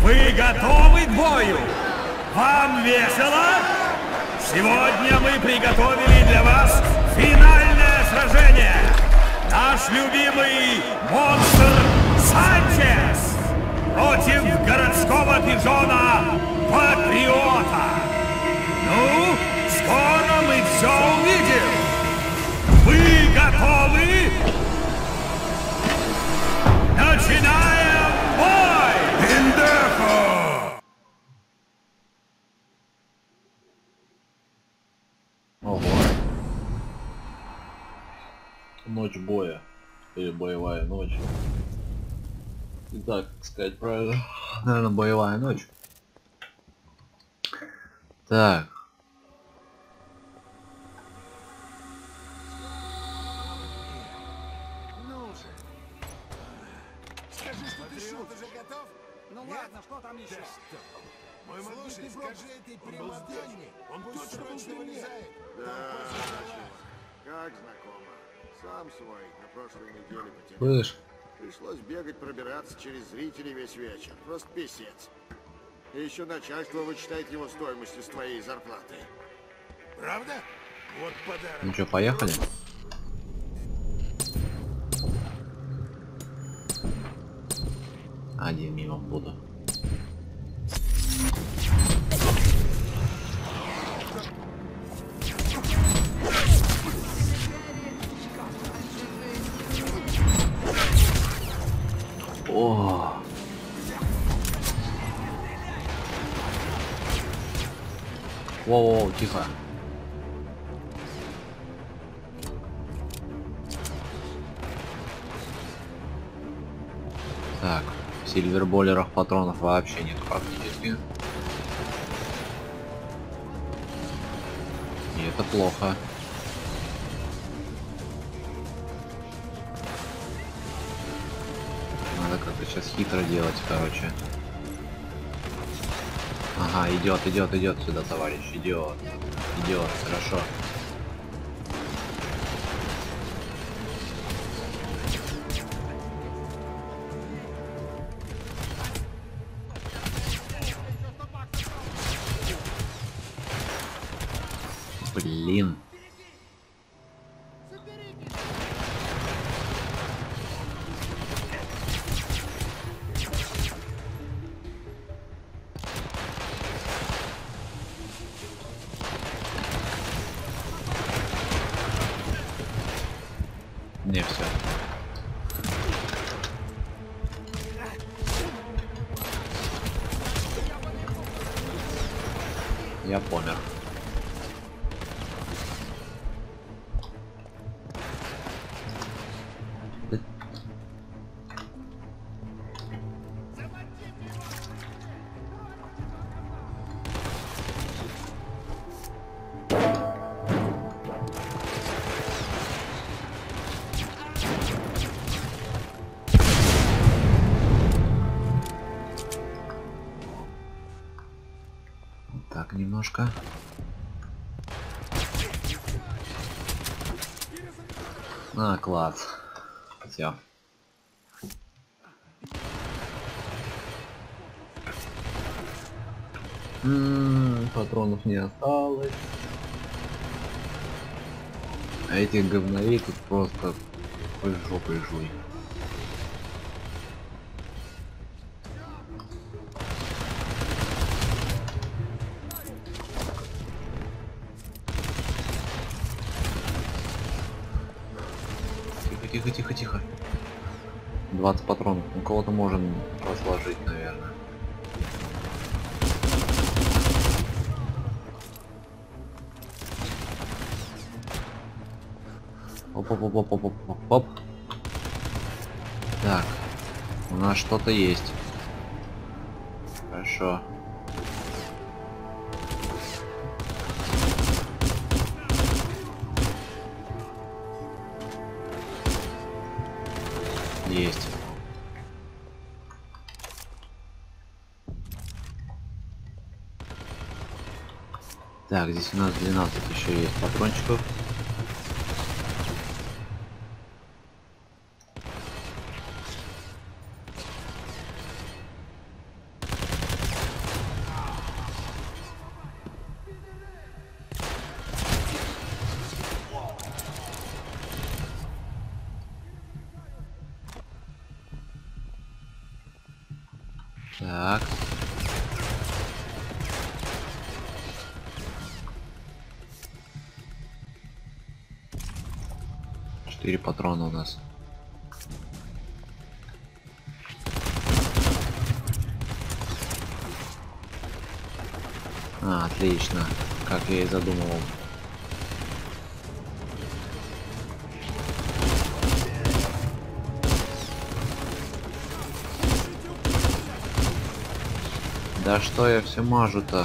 Вы готовы к бою? Вам весело? Сегодня мы приготовили для вас финальное сражение. Наш любимый монстр Санчес против городского пижона Патриота. Ну, скоро мы все увидим. Вы готовы? Начинаем бой! Индехо! Ого. Ночь боя. Или боевая ночь. И так сказать правильно. Наверное, боевая ночь. Так. Ну же. Скажи, что ты шут, уже готов? Ну ладно, что там еще? Мой слушай, скажи этой примадонне, он пусть срочно вылезает. Да, как знакомо. Сам свой на прошлой неделе потерял. Слышь, Пришлось бегать, пробираться через зрителей весь вечер. Просто писец. И еще начальство вычитает его стоимость из твоей зарплаты. Правда? Вот подарок. ну что, поехали? Один мимо буду. О. Воу, тихо. Так, в сильверболерах патронов вообще нет практически. И это плохо. Надо как-то сейчас хитро делать, короче. Ага, идет сюда, товарищ, идет, хорошо. Блин. Не, все. Я помер. Так, немножко. А, класс. Все. Патронов не осталось. А этих говнорей тут просто хоть жопой жуй. Тихо. 20 патронов. У кого-то можем разложить, наверное. Оп. Так. У нас что-то есть. Хорошо. Есть. Так, здесь у нас 12 еще есть патрончиков. Так. Четыре патрона у нас. Отлично, как я и задумывал. Да что я все мажу-то?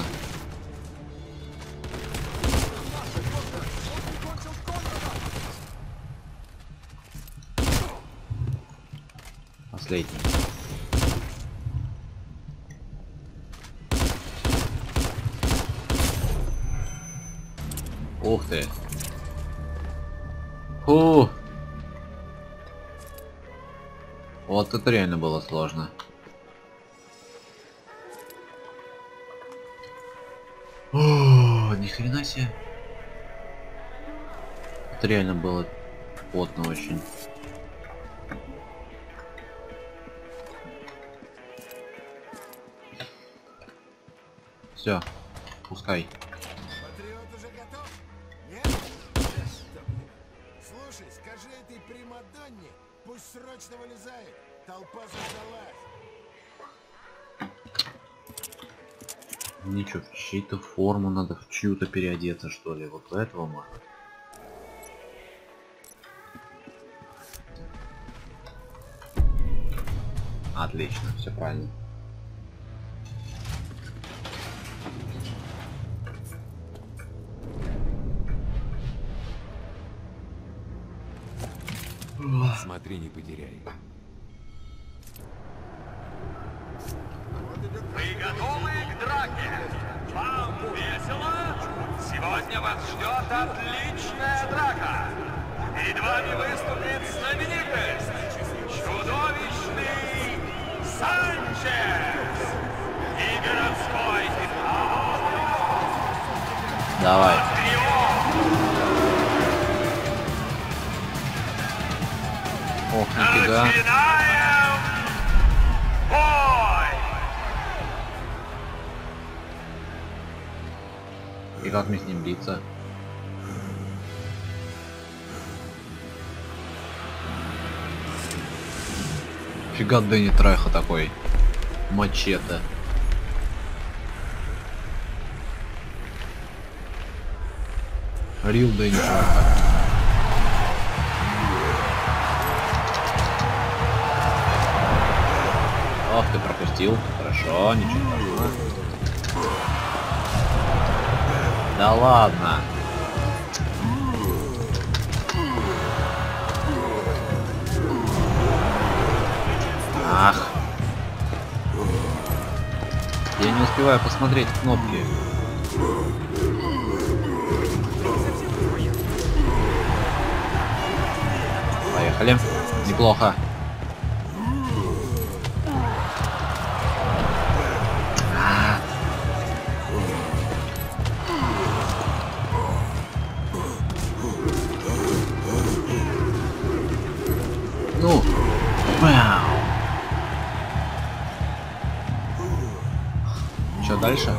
Последний. Ух ты. Фу. Вот это реально было сложно. О, ни хрена себе. Это реально было плотно очень. Все, пускай. Патриот уже готов? Нет? Слушай, скажи этой примадонне, пусть срочно вылезает. Толпа заждалась. Ничего, в чью-то форму надо, в чью-то переодеться, что ли. Вот этого можно. Отлично, все правильно. Смотри, не потеряй. Вы готовы к драке? Вам весело? Сегодня вас ждет отличная драка. Перед вами выступит знаменитость. Чудовищный Санчес. И городской Давай. Ох, нифига. Начинаем бой! И как мне с ним биться? Фига Дэнни Трайха такой. Мачете. Рил Дэнни Трайха. Ох, ты пропустил. Хорошо, ничего страшного. Да ладно. Ах. Я не успеваю посмотреть кнопки. Поехали. Неплохо. Ну, вау. Что дальше?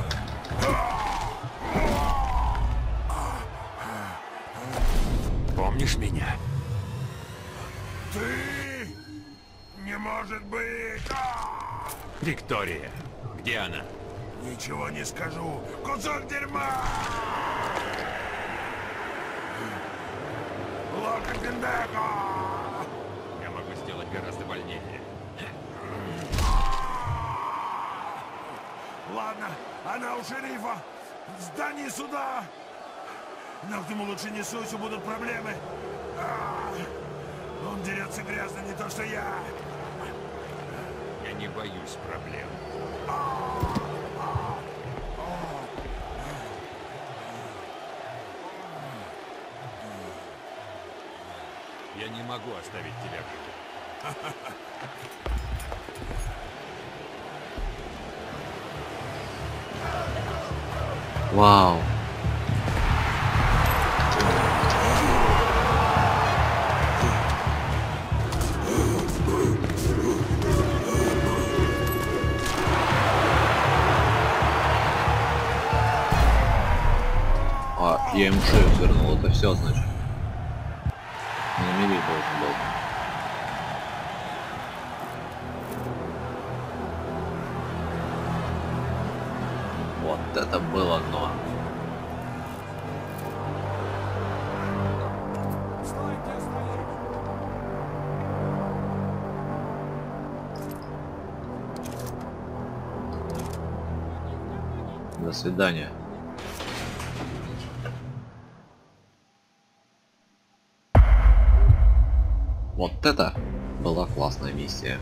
Помнишь меня? Ты? Не может быть! Виктория. Где она? Ничего не скажу. Кусок дерьма! Лока Пиндеко! Я могу сделать гораздо больнее. Ладно, она у шерифа. В здании суда. Но к нему лучше не суйся, будут проблемы. Он дерется грязно, не то что я. Я не боюсь проблем. Я не могу оставить тебя в живых. Вау. Я ему шею свернул, это все значит. На мили должен был. Вот это было но. Стой, где стоишь! До свидания. Вот это была классная миссия.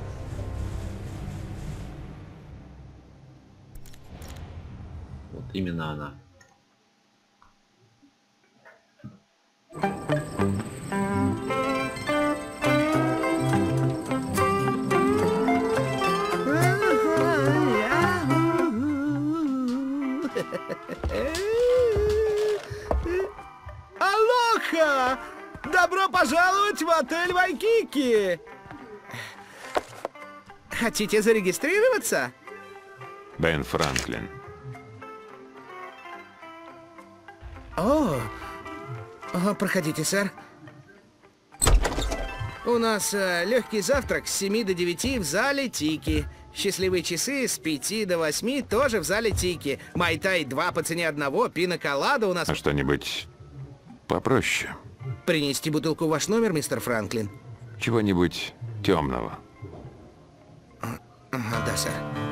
Вот именно она. Алоха! Добро пожаловать в отель Вайкики! Хотите зарегистрироваться? Бен Франклин. Проходите, сэр. У нас легкий завтрак с 7 до 9 в зале Тики. Счастливые часы с 5 до 8 тоже в зале Тики. Майтай 2 по цене одного, пина-колада у нас... А что-нибудь попроще? Принести бутылку в ваш номер, мистер Франклин? Чего-нибудь темного? Ага, да, сэр.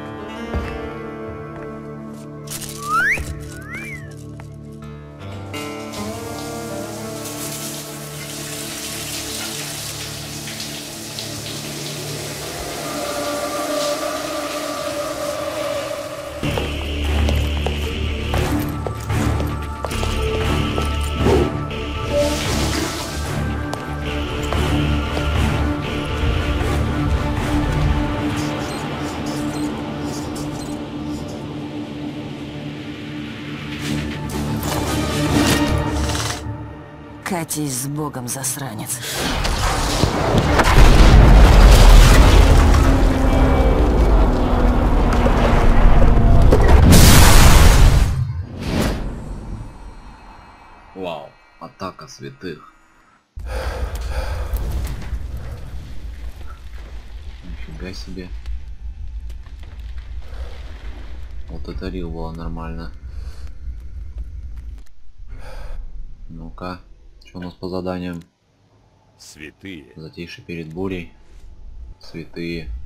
Катись с Богом, засранец. Вау, атака святых. Нифига себе. Вот это рил было нормально. Ну-ка, что у нас по заданиям? Святые. Затишье перед бурей. Святые.